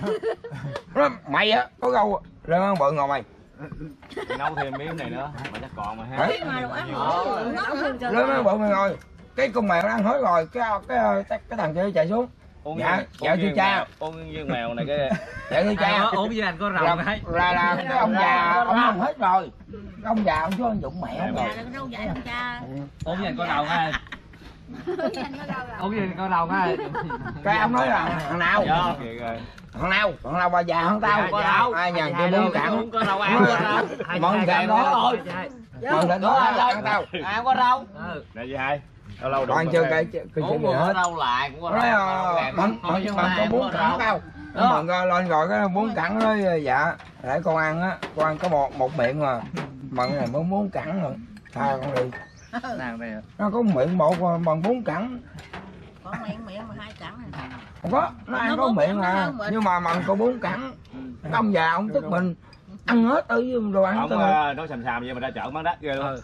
nó mày á có gâu lên ăn bự ngồi mày nấu thêm miếng này nữa mà chắc còn mà ha lên ăn bự mày ngồi cái con mèo nó ăn hết rồi cái cái cái, cái thằng kia chạy xuống uống dạ dạ thưa cha uống với mèo này cái dạ thưa cha uống với anh có rau là là, là cái ông già ông ăn hết rồi ông già ông xuống ăn dụng mẹ rồi uống với anh có rau ha uống với anh có rau ha cái ông nói là thằng nào thằng nào thằng nào bà già hơn tao có rau ai nhà kia bốn cẳng có rau ăn mong cẳng đó rồi mong cẳng đó ăn tao ăn có rau nè gì hai lâu lâu đồ ăn chơi cái cái chơi gì hết rau lại cũng có nói mong mong có bốn cẳng tao mong lên rồi cái bốn cẳng nói dạ để con ăn á con ăn có một một miệng mà mận này mới bốn cẳng rồi tha con đi nó có miệng một bằng bốn cẳng có miệng miệng mà hai cẳng này. Không có nó ăn có miệng à nhưng mà mận có bốn cẳng ông già ông tức mình ăn hết ở dưới đồ ăn ông uh, nói xàm xàm vậy mà ra chợ bán đắt ghê luôn.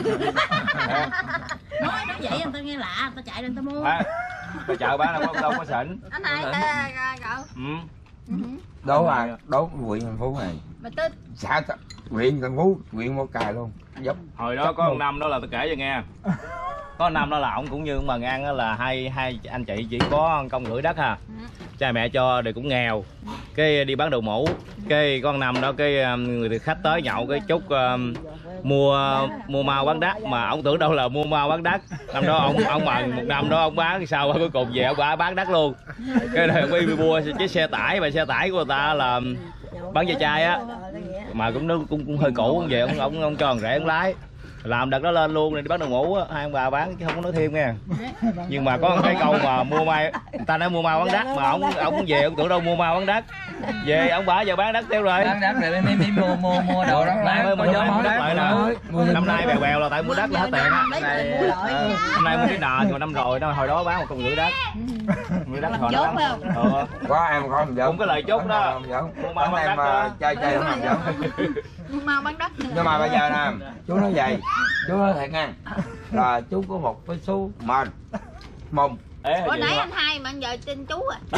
Nói nói vậy người ta nghe lạ người ta chạy lên người ta mua à, ra chợ bán đâu có đâu có xịn Anh này cậu ừ. Đố à đố huyện thành phố này mà tức xã huyện thành phố huyện Một Cài luôn dốc hồi đó có một năm đó là tôi kể cho nghe có năm đó là ổng cũng như mà ngang đó là hai hai anh chị chỉ có công gửi đất ha cha mẹ cho thì cũng nghèo cái đi bán đồ mũ cái con năm đó cái người khách tới nhậu cái chút uh, mua mua mau bán đắt mà ông tưởng đâu là mua mau bán đắt năm đó ông ông mần một năm đó ông bán sau cuối cùng về ông bán đắt luôn cái này đi mua chiếc xe tải mà xe tải của người ta là bán ve chai á mà cũng nó cũng, cũng hơi cũ về ông ông ông cho thằng rể ông lái làm đợt đó lên luôn rồi đi bán đồ ngủ á hai ông bà bán chứ không có nói thêm nha nhưng mà có cái câu mà mua mai người ta nói mua mau bán đắt mà ông ông về ông tưởng đâu mua mau bán đắt về ông bả giờ bán đắt tiêu rồi bán đắt rồi đi đi mua mua mua đồ đó bán mới mua đất lại là năm nay bèo bèo là tại mua đất là hết tiền á năm nay mua cái nợ rồi năm rồi đó hồi đó bán một con gửi đất gửi đất hồi đó có em có không cũng cái lời chốt đó mua mau bán đất chơi chơi không làm giỡn mua mau bán đất nhưng mà bây giờ nè chú nói vậy chú nói thiệt nha là chú có một cái số mền mông bữa nãy anh hai mà giờ trên chú à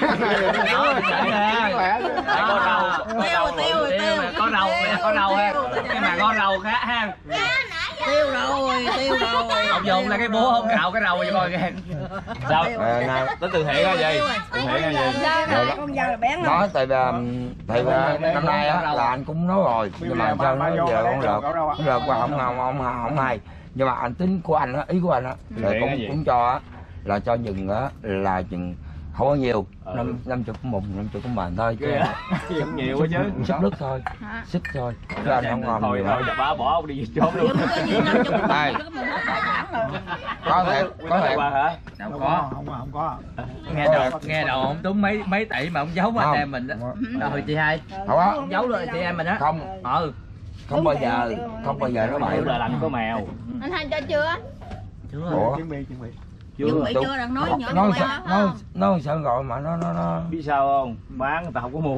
có rau tiêu tiêu tiêu có rau có rau ha cái mà có rau khác ha tiêu rồi tiêu rồi ông dùng là cái búa không cạo cái rau vậy coi kìa sao tính từ thiện hay gì từ thiện hay gì con dao là bén nói tại vì tại vì năm nay á là anh cũng nói rồi nhưng mà sao nói giờ con lợt con lợt qua không không không không hay nhưng mà anh tính của anh á ý của anh á là cũng cũng cho á là cho chừng á là chừng không có nhiều năm năm chục mùng năm chục cũng mền thôi chứ cũng nhiều quá chứ xích nước thôi xích thôi chứ anh không ngon thôi thôi bà bỏ ông đi trốn luôn này có thể có thể hả đâu có không không có nghe đầu nghe đầu ông túng mấy mấy tỷ mà ông giấu anh em mình đó rồi chị hai không á giấu rồi chị em mình á không ừ không bao giờ không bao giờ nó bậy là lạnh có mèo anh hai cho chưa chưa ủa chuẩn bị chuẩn bị chuẩn bị chưa đang nói nhỏ nói nhỏ nói nói sợ gọi mà nó nó nó biết sao không, bán người ta không có mua.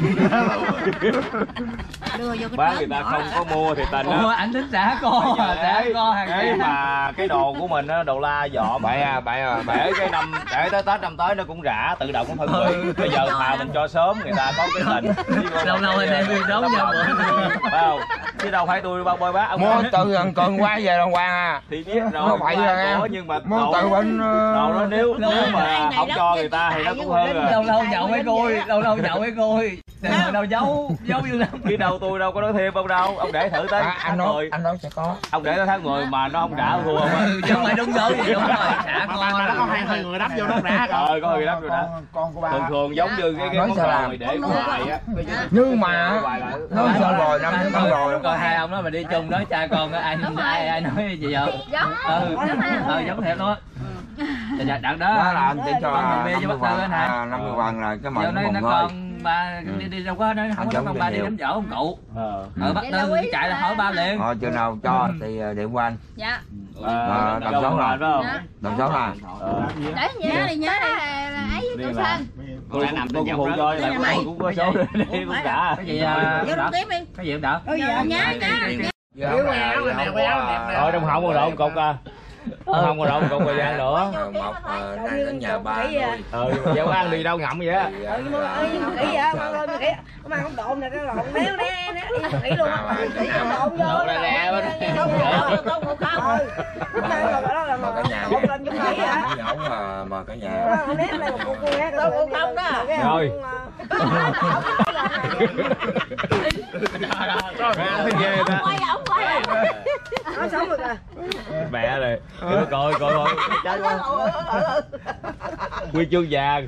đưa vô cái Bán người ta không có mua thì tình Ủa, á. ảnh thích xả co, xả co hàng Cái mà cái đồ của mình á, đồ la dọn bậy à bậy à để cái năm để tới Tết năm tới nó cũng rã tự động nó phân hủy. Bây giờ thà mình cho sớm người ta có cái tình. lâu lâu anh em đi đón nhau Phải không? Chứ đâu phải tôi bao bôi bác ông. mua từ gần tuần qua về đồng quan à. Thì biết rồi. Nó bậy rồi em. Nhưng mà Mua đồ, từ bên đồ đó nếu nếu mà không cho người ta thì nó cũng hơn rồi. lâu lâu nhậu mấy coi, lâu lâu nhậu mấy coi, đâu giấu giấu như lắm. Chứ đâu tôi đâu có nói thêm ông đâu, ông để thử tới À, anh tháng nói mười. anh nói sẽ có. Ông để tới tháng mười mà nó không rã thua không á. Chứ không phải đúng số gì đúng rồi, xả Mà co mà nó có hai hai người đắp vô nó rã không? Ờ có người đắp rồi đó. Con, con của ba Thường thường giống như cái cái Nói món sao đồ làm? này để hoài á. nhưng mà nói sao rồi năm năm rồi coi hai ông đó mà đi chung nói cha con ai ai ai nói gì vậy? Giống. Ừ, ờ giống thiệt luôn. Dạ đặng đó. đó là anh chỉ cho Con bia năm cho mươi bác Tư anh vàng hả? à, năm mươi vàng là cái Giờ mận nói của nó một thôi. con ba đi đi đâu có nói không có con ba đi đám dỗ ông cụ. Ờ. Ờ bác Tư chạy là hỏi ba liền. Ờ chừng nào cho thì điện qua anh. Dạ. À, tầm đồng sáu là là. phải không? Dạ. Đồng số là Ờ. Đấy nhớ đi nhớ đi là, là ấy với Đi cô là- Sơn. Tôi cũng tôi cũng phụ cho là cũng cũng có số đi cũng đã. Cái gì à? vô đóng tiếp đi Cái gì cũng đỡ. có gì Nhớ nhớ. Kéo áo này, nè, quay áo nè. Ở trong họng còn đổ một cục à. Trong họng còn đổ một cục thời gian nữa. một nay đến nhà ba rồi. Ừ, dạo ăn đi đâu ngậm vậy á. Thì, nhưng mà ơi nhưng mà kỹ vậy con ơi mà kỹ mà không độn này cái lộn néo né né kỹ luôn á kỹ không độn vô Độn ra nè, bên- không độn không không không mang rồi đó là mà cả nhà độn lên cho kỹ hả nhậu mà mà cả nhà nó ném này một con nghe con không đó Rồi. Thấy ghê ta. Quay ổng quay. nó sống rồi kìa Mẹ rồi. Coi coi coi coi. Trái quá. Huy chương vàng.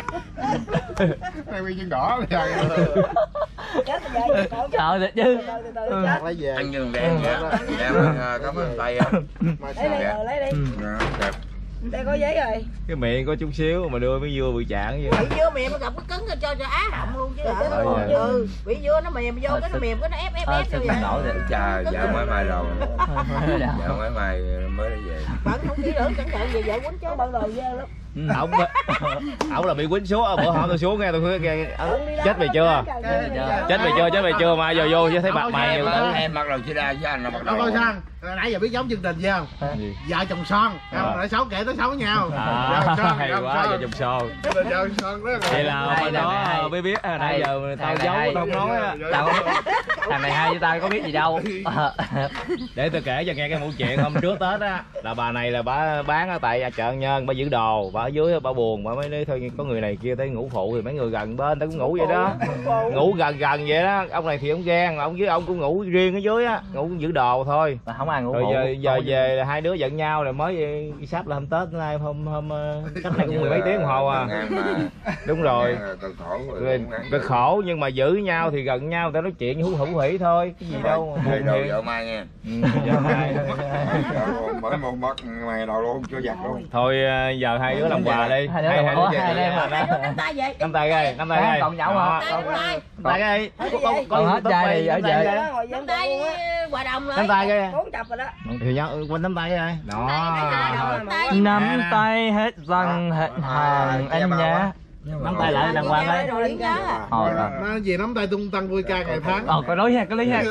Đây quy chân đỏ rồi. chết rồi vậy cậu Sợ thiệt chứ. từ từ từ chết Lấy về. ăn nhường đen vậy em cảm ơn tay á. lấy đi rồi lấy đi Đẹp. đây có giấy rồi Cái miệng có chút xíu mà đưa mấy dưa bị chạng vậy. bị dưa mềm nó gặp cái cứng cho cho á họng luôn chứ hả Ờ, ừ bị dưa nó mềm vô cái nó mềm cái nó ép ép Ờ, ép sao vô không vậy nổi vậy? Chà vợ mới mai đầu vợ mới mai mới đi về. vẫn không kỹ lưỡng cẩn thận về vợ quýnh chứ bao đồ dơ lắm Ổng ổng là bị quýnh xuống, bữa hôm tôi xuống nghe tôi nghe chết mày chưa? Chết mày chưa? Chết mày chưa mà giờ vô chứ thấy mặt mày nhiều thứ. Em bắt đầu chia ra với anh là bắt Đâu đầu. coi sang. Nãy giờ biết giống chương trình gì không? Vợ chồng son. Không, lại sáu kể tới sáu nhau. À, Vợ son, hay vợ quá son. giờ dùng son. Vợ chồng son đó. Vậy là bên đó mới biết à, nãy giờ tao giấu tao không nói á. Tao thằng này hai với tao có biết gì đâu. Để tôi kể cho nghe cái mẫu chuyện hôm trước Tết á, là bà này là bà bán ở tại chợ Nhân, bà giữ đồ, bà ở dưới bà buồn, bà mới nói thôi có người này kia tới ngủ phụ thì mấy người gần bên tao cũng ngủ vậy đó. Ngủ gần gần vậy đó, ông này thì ông ghen, ông với ông cũng ngủ riêng ở dưới á, ngủ giữ đồ thôi. Mà không ai ngủ Rồi phụ. giờ giờ về là hai đứa giận nhau rồi mới đi sắp là hôm Tết nay hôm hôm ờ, cách này cũng mười mấy tiếng đồng hồ à. Đúng rồi. Cực khổ Rồi, cực khổ nhưng mà giữ nhau thì gần nhau tao nói chuyện hú hữu hỉ thôi, cái gì đâu Thầy buồn đồ thiệt. vợ mai nha. Ừ, vợ mai. Mới một mất mày đầu luôn chưa giặt luôn. Thôi ờ, giờ hai đứa làm quà đi. Hai đứa làm quà, hai đứa làm quà. nắm tay vậy Nắm tay coi, nắm tay coi. Còn nhậu hả? tay nắm tay Nắm tay coi. Có- có- có Còn hết YouTube chai quay, thì ở nắm tay về. coi. ngồi nắm dân tay luôn á Hòa đồng rồi. Nắm tay coi. bốn chập rồi đó Thì nhớ quên nắm tay coi. Đó. Nắm tay hết răng hết hàng anh nhá. Nắm tay lại đàng hoàng Rồi ơi. liền nhớ à. Ờ, Nó gì nắm tay tung tăng vui ca ngày tháng. ờ, có nói ha, có lý ha.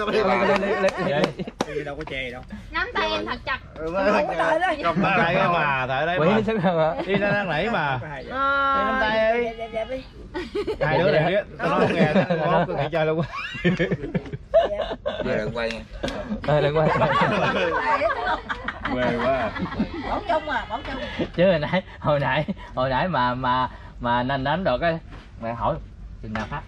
Đâu có chè đâu. Nắm tay em thật chặt. Nắm tay cái mà, tại đây Quỷ mà. sức hơn hả? Đi ra đang nãy mà. Ờ, nắm tay đi. đẹp, đẹp, đẹp đi. Hai đứa này biết, tao nói không nghe, ngon tôi nghĩ chơi luôn quá. Giờ đừng quay nha. Ờ, đừng quay. Quê quá. Bóng chung à, bóng chung. Chứ hồi nãy, hồi nãy, hồi nãy mà mà mà nên đánh được cái mẹ hỏi chừng nào phát.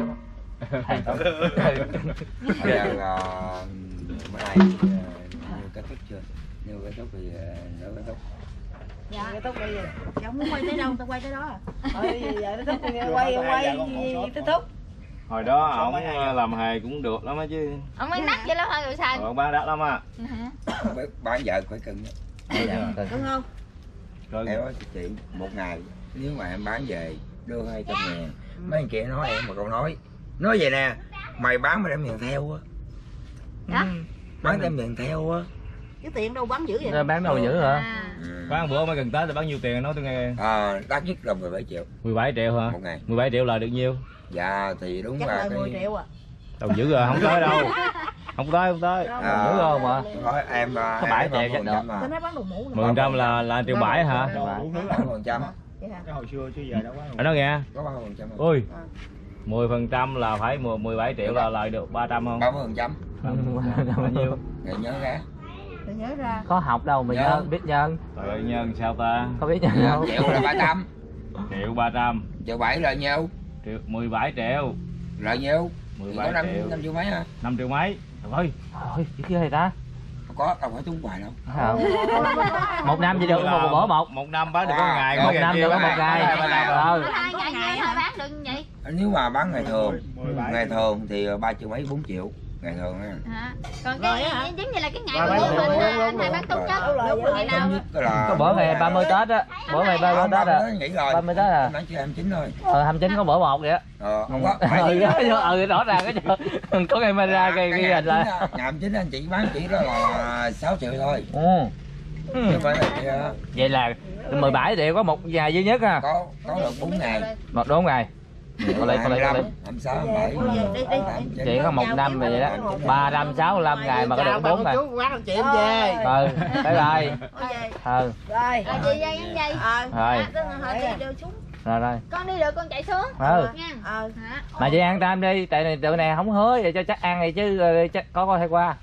Bây giờ là bữa nay nhiều kết thúc chưa? Nhiều kết thúc thì đỡ kết thúc. Dạ, cái tóc bây giờ. Cháu muốn quay tới đâu, tao quay tới đó à. Thôi giờ nó thúc quay quay tới thúc. Hồi đó ổng làm hề cũng được lắm á chứ. Ông bán đắt vậy lắm hả người Sơn? Ờ, bán đắt lắm á. Bán vợ phải cưng. Đúng không? Rồi. Em nói chị một ngày nếu mà em bán về đưa hai trăm ngàn, mấy anh kia nói em một câu nói nói vậy nè, mày bán mà đem tiền theo á. Đó. Bán đem tiền theo á. Cái tiền đâu bán dữ vậy? Bán đâu dữ hả? À. Ừ. Bán bữa mới gần Tết thì bao nhiêu tiền nói tôi nghe. À, đắt nhất là mười bảy triệu. mười bảy triệu hả? Một ngày. mười bảy triệu lời được nhiêu? Dạ thì đúng chắc là là cái... mười triệu à. Đâu dữ rồi, không tới đâu. Không tới, không tới. À, Dữ không mà. thôi em Có bảy triệu chắc được. Tôi nói bán đồ mũ. mười phần trăm là là triệu bảy hả? ba phần trăm. Cái hồi xưa chứ giờ đâu có. Anh nói nghe. Có ba phần trăm. Ui. mười phần trăm là phải mười bảy triệu là lời được ba trăm không? ba mươi phần trăm. Bao nhiêu? Ngày nhớ ra. Tôi nhớ ra. Có học đâu mà Dạ. nhân, biết nhân. Trời ơi, nhân sao ta? Không biết nhân đâu. Triệu là ba trăm. Triệu ba trăm. Triệu bảy là nhiêu? Triệu mười bảy triệu. Là nhiêu? mười Có bảy năm triệu. năm triệu mấy hả? năm triệu mấy. Trời ơi. Thôi, chứ kia thầy ta. Không có, đâu phải trúng hoài đâu. Không. Một năm chỉ được một bữa một. Một năm bán được có À, ngày. một có năm nhiêu được có á? một ngày. Ba ngày. Ờ. Hai ngày ngày thôi bán được như vậy. Nếu mà bán ngày thường, ngày thường thì ba triệu mấy bốn triệu. Ngày thường á. Hả? Còn cái giống như là cái ngày Ba của triệu. mình là anh hay bán tốt chất. Ngày nào Thống nhất là... Có bữa ngày ba mươi Tết á. Bữa ngày ba mươi Tết à. Nghỉ rồi. ba mươi Tết à. Nói chỉ hai mươi chín thôi. Ờ, hai mươi chín có bữa một vậy á. Ờ, không có. Ừ, ừ, rõ ràng cái chưa. Có ngày mà ra cái cái hình là. Ngày hai mươi chín anh chị bán chỉ đó là sáu triệu thôi. Ừ. Chứ không phải là kia. Vậy là mười bảy triệu có một ngày duy nhất à. Có có được bốn ngày. Một bốn ngày. Có lấy, có lấy, có lấy. hai mươi sáu, hai mươi bảy. Chỉ có một năm vậy đó. ba trăm sáu mươi lăm ngày mà có được bốn ngày. Chú quán anh chị em về. Ừ, thế rồi. Ừ. Rồi. là gì dây em dây. Ờ. Rồi. Họ đi được xuống. Rồi rồi. Con đi được con chạy xuống. Ừ. Nha. Ờ. Hả? Mà chị an tâm đi, tại này tụi này không hứa vậy cho chắc ăn này chứ ờ, chắc có coi hay qua.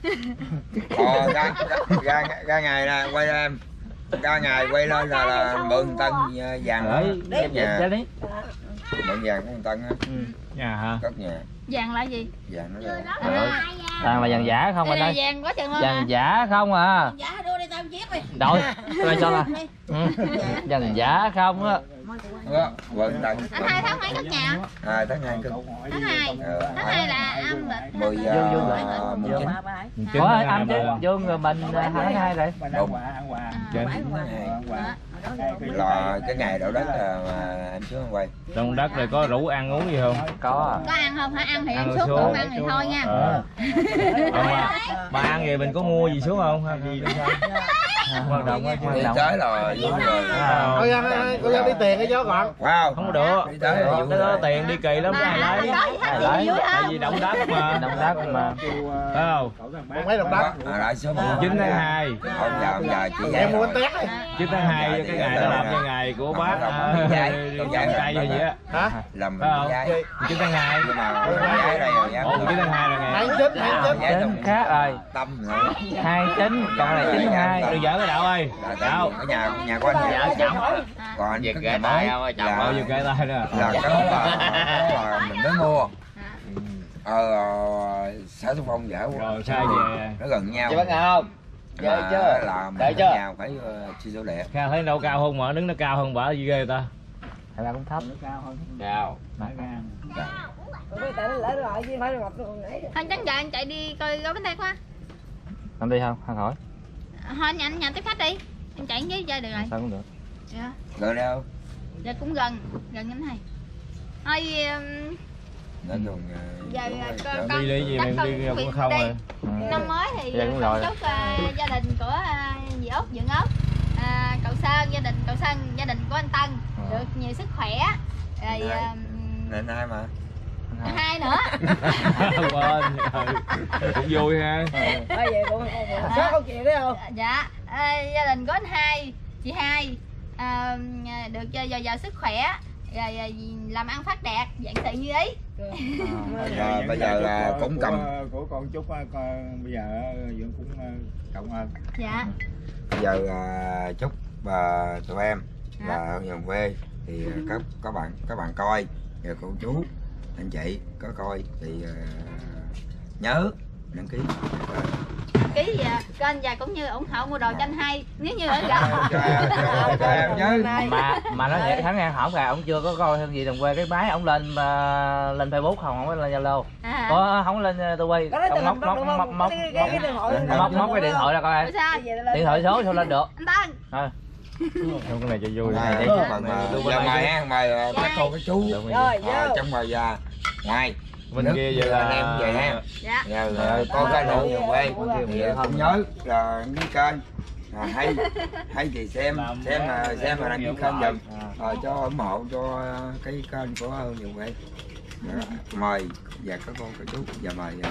Ờ, ra, ra, ra ngày nè, quay em. Ra ngày quay lên là, là mượn tân vàng ở Đấy, nhà. dạ đi. Mượn vàng của tân á. Ừ. Nhà hả? Cất nhà. Vàng là gì? Vàng nó là... Rồi. Toàn là vàng giả không Đây anh là ơi. vàng quá chừng luôn Vàng hả? giả không à. Dạ đưa đi tao chiếc đi. Rồi, đây cho là. Ừ. Vàng giả không á. Đó, mượn tân. Anh hai tháng mấy cất nhà? À, tháng hai cân. Tháng hai. Ờ, Tháng hai là âm lịch. mười Dương, dương rồi. giờ mười chín. Chín Có tháng âm chứ, hai mà. vô người mình hai tháng hai rồi. Đúng. Chín. Là cái ngày đậu đất là mà em xuống quay. Trong đất này có rủ ăn uống gì không? Có. Có ăn không? Hả? Ăn thì Ăn em rồi xuống, xuống. không ăn thì thôi nha. Ờ. Ờ, mà, mà ăn vậy mình có mua gì xuống không? Hay gì đâu sao? Hoạt động á, Đi hoạt động. tới là vui rồi. À, Ôi anh, cô ra đi tiền cái gió còn. Wow. không có được. Đi tới là vui Cái đó rồi. tiền đi kỳ lắm Mà ai lấy. ai Ai lấy? lấy. Tại vì động đất mà. Động đất mà. Phải không? Không mấy đồng đất. À, lại số chín tháng hai. Không giờ không giờ chị Em mua rồi. tét đi. chín tháng hai cái ngày đó làm cho ngày của bác Con trai, con trai con trai gì vậy á. Hả? Làm Phải không? gái. chín tháng hai. Nhưng mà gái đây rồi Ồ, chín tháng hai là Hai ngày. chín, hai chín. gái Chín khác rồi. tâm nữa. Hai chín, còn này chín hai. Đừng giỡn cái đạo ơi. Đạo. Ở nhà nhà của anh Dạ chồng. còn anh Việc có gãy nhà tay mới không ơi, chồng là- bao nhiêu gãy tay nữa. là cái đó là, cái đó là mình mới mua ờ xã Xuân Phong dở quá. Rồi sai về. Nó gần nhau Chị bắt ngờ không? Chơi mà chưa? là mình Chơi ở chưa? nhà phải uh, chi số lẻ. Kha thấy đâu cao hơn mà đứng nó cao hơn bả gì ghê ta. Thầy ba cũng thấp. Cao. Tại nó lỡ rồi chứ phải gặp tôi còn nãy. Thôi chắc giờ anh chạy đi coi gói bánh tay qua. Anh đi không? Không hỏi. Thôi nhà anh nhà tiếp khách đi. Em chạy với chơi được rồi. Sao cũng được. Dạ. Gần đâu? Dạ cũng gần, gần anh này. Thôi um, Nói chung giờ uh, con, con Đi đi gì chắc mình con đi quyết cũng không đi. rồi. Ừ. Năm mới thì Dạ, cũng con rồi. chúc uh, gia đình của uh, dì Út, Dượng Út, uh, cậu Sơn, gia đình cậu Sơn, gia đình của anh Tân Ừ. được nhiều sức khỏe. Rồi Này. um, nên ai mà hai nữa. Quên. Ừ. Cũng vui ha. Bây giờ cũng sáu câu chuyện đấy không? Dạ, uh, gia đình của anh hai, chị hai uh, được uh, dồi dào sức khỏe, rồi uh, làm ăn phát đạt, vạn sự như ý. bây giờ, bây giờ là cũng cầm của, của con chúc con bây giờ Dượng cũng cộng ơn. Dạ. bây giờ uh, chúc bà tụi em là ở nhà quê thì các các bạn các bạn coi rồi cô chú anh chị có coi thì uh, nhớ đăng ký Ký và kênh và cũng như ủng hộ mua đồ cho anh hai nếu như ở gần. cho em, cho em nhớ Mà mà nói thiệt tháng ăn hỏng gà ông chưa có coi gì đồng quê cái máy ông lên uh, lên Facebook không, không có lên Zalo. À. Có không lên tôi quay. Có nói Ông từ móc móc móc móc móc móc cái cái điện thoại. móc móc cái điện thoại ra coi. Ủa sao? Điện thoại số sao lên được. Anh Tân. Thôi. Không cái này cho vui. à, đi. phần mà giờ mời ha mời các cô các chú Rồi, ờ, vô. trong bài già ngoài Bên kia vậy là anh em về ha Dạ. nhờ có cái nội nhà quê thì cũng nhớ là cái kênh à, hay hay thì xem Làm xem để- là để xem là đăng ký hiểu kênh rồi. giùm À. rồi cho ủng hộ cho cái kênh của nhiều vậy. Mời và các cô các chú và mời à.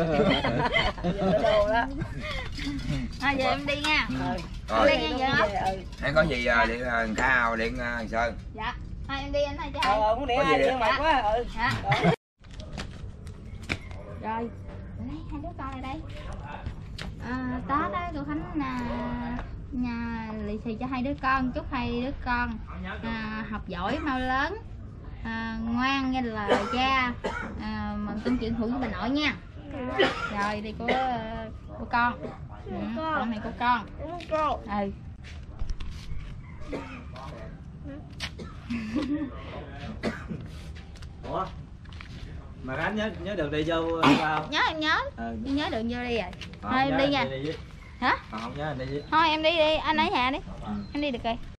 À, giờ em đi nha. Rồi Em đi nha giờ. em có gì à, điện à, Khao điện à, Sơn. Dạ. Thôi em đi anh hai cho hai. Ờ, muốn điện Có hai gì điện mệt quá. Ừ. Dạ. Rồi, đây hai đứa con ở đây. À, Tết á cô Khánh là nhà lì xì cho hai đứa con, chúc hai đứa con à, học giỏi mau lớn, à, ngoan nghe lời cha, à, mừng tin chuyện hưởng với bà nội nha. Rồi đi của của con. Ừ, con này của con. Ừ. Ủa mà anh nhớ nhớ đường đi vô sao? Nhớ em nhớ, Ừ. em nhớ đường vô đi rồi. Còn Thôi em nhớ đi anh nha. với. Hả? Còn không nhớ anh đi với. Thôi em đi đi, anh ở nhà đi. Em đi được rồi.